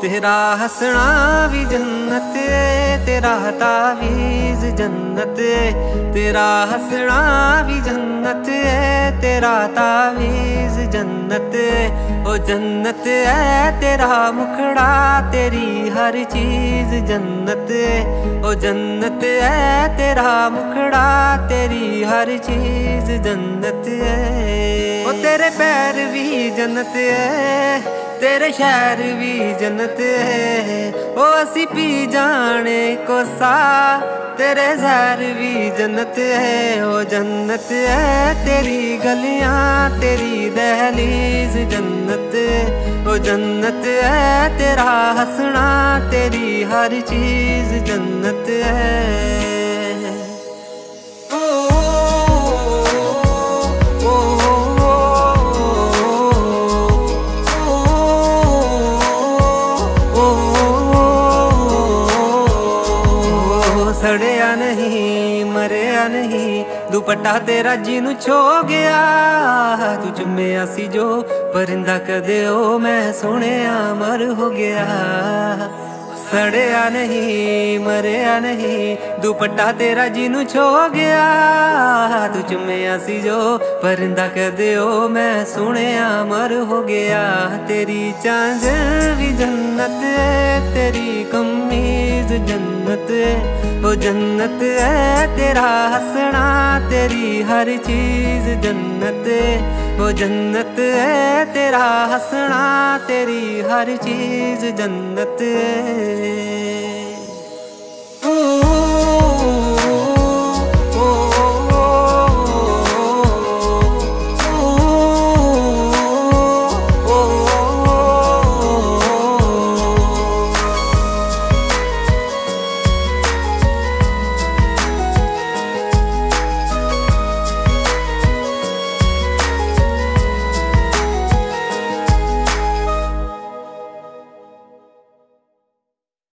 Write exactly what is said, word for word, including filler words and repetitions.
तेरा हंसना भी जन्नत है, तेरा तावीज़ जन्नत है। तेरा हंसना भी जन्नत है, तेरा तावीज़ जन्नत है। ओ जन्नत है तेरा मुखड़ा, तेरी हर चीज़ जन्नत है। ओ जन्नत है तेरा मुखड़ा, तेरी हर चीज़ जन्नत है। ओ तेरे पैर भी जन्नत है, तेरे शहर भी जन्नत है। ओ असी पी जाने कोसा, तेरे जहर भी जन्नत है। ओ जन्नत है तेरी गलियां, तेरी दहलीज जन्नत है। ओ जन्नत है तेरा हंसना, तेरी हर चीज जन्नत है। सड़िया नहीं मरिया नहीं, दुपट्टा तेरा जिनू छो गया। तू चुम्मिया सी जो परिंदा कदे ओ मैं सुने मर हो गया। सड़िया नहीं मरिया नहीं, दुपट्टा तेरा जिनू छो गया। तू चुम्मिया सी जो परिंदा कदे ओ मैं सुने मर हो गया। तेरी चांदर भी जन्नत है, तेरी कमीज जन्नत है। ओ जन्नत है तेरा हंसना, तेरी हर चीज जन्नत है। ओ जन्नत है तेरा हंसना, तेरी हर चीज जन्नत है।